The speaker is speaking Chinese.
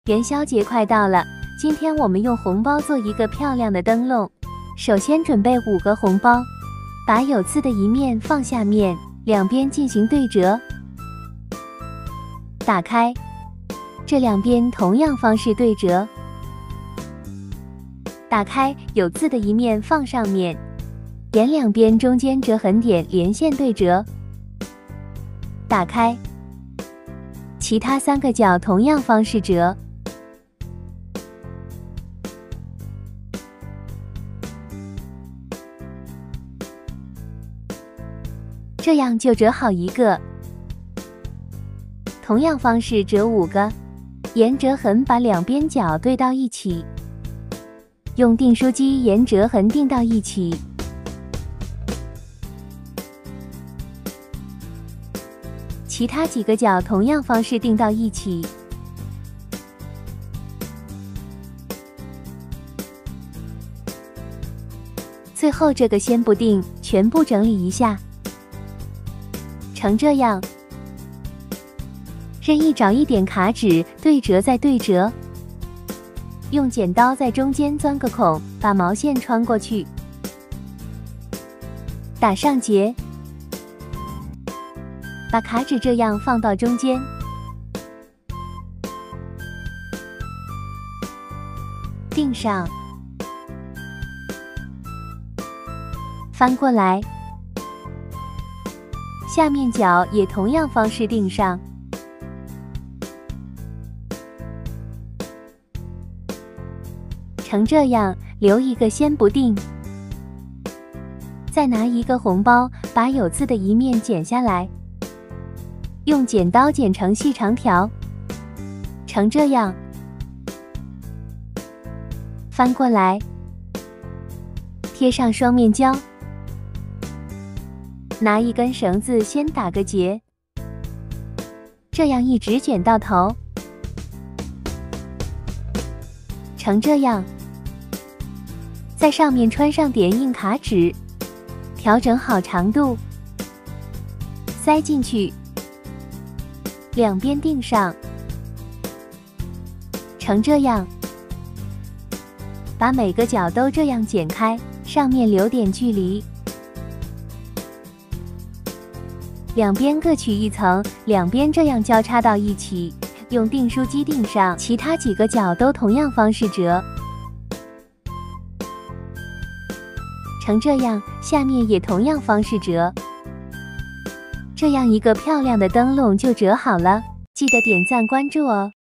元宵节快到了，今天我们用红包做一个漂亮的灯笼。首先准备5个红包，把有刺的一面放下面，两边进行对折，打开，这两边同样方式对折，打开有刺的一面放上面，沿两边中间折痕点连线对折，打开，其他3个角同样方式折。这样就折好一个。同样方式折5个，沿折痕把两边角对到一起，用订书机沿折痕订到一起。其他几个角同样方式订到一起。最后这个先不订，全部整理一下。成这样，任意找一点卡纸，对折再对折，用剪刀在中间钻个孔，把毛线穿过去，打上结，把卡纸这样放到中间，钉上，翻过来。下面角也同样方式钉上，成这样，留一个先不钉。再拿一个红包，把有刺的一面剪下来，用剪刀剪成细长条，成这样，翻过来，贴上双面胶。拿一根绳子先打个结，这样一直卷到头，成这样。在上面穿上点硬卡纸，调整好长度，塞进去，两边钉上，成这样。把每个角都这样剪开，上面留点距离。两边各取一层，两边这样交叉到一起，用订书机订上，其他几个角都同样方式折，成这样，下面也同样方式折，这样一个漂亮的灯笼就折好了。记得点赞关注哦。